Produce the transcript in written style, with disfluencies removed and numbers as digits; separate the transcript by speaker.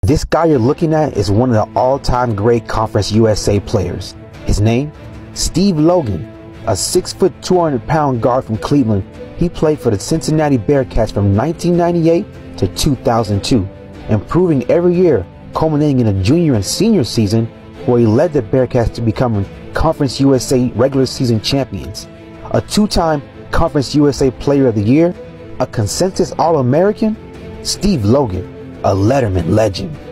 Speaker 1: This guy you're looking at is one of the all-time great Conference USA players. His name? Steve Logan, a 6 foot 200-pound guard from Cleveland. He played for the Cincinnati Bearcats from 1998 to 2002, improving every year, culminating in a junior and senior season where he led the Bearcats to become Conference USA regular season champions. A two-time Conference USA Player of the Year, a consensus All-American, Steve Logan, a Letterman legend.